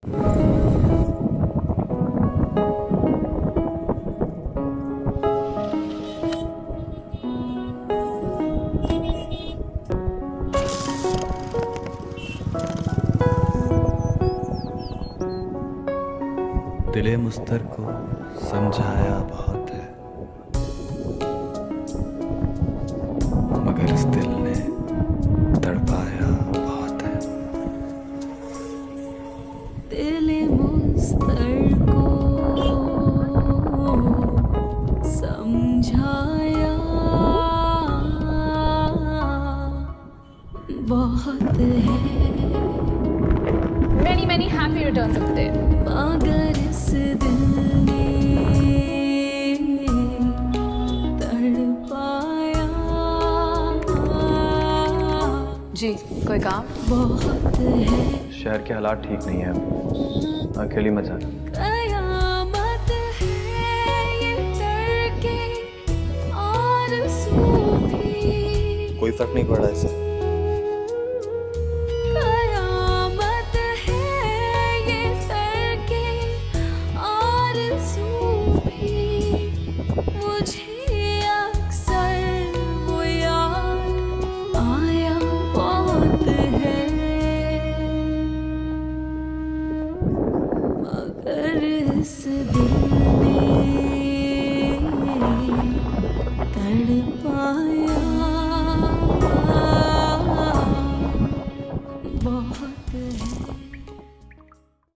दिले मुस्तर को समझाया बहुत है, मगर इस दिल ने तड़पाया बहुत है। दिले मुस्तर को समझाया बहुत है। Many happy returns of the day. मगर इस दिल ने तड़पाया जी, कोई काम? बहुत है। शहर के हालात ठीक नहीं है, अकेली मत जाना। कयामत है ये डर के आरज़ू भी। कोई फर्क नहीं पड़ रहा इससे।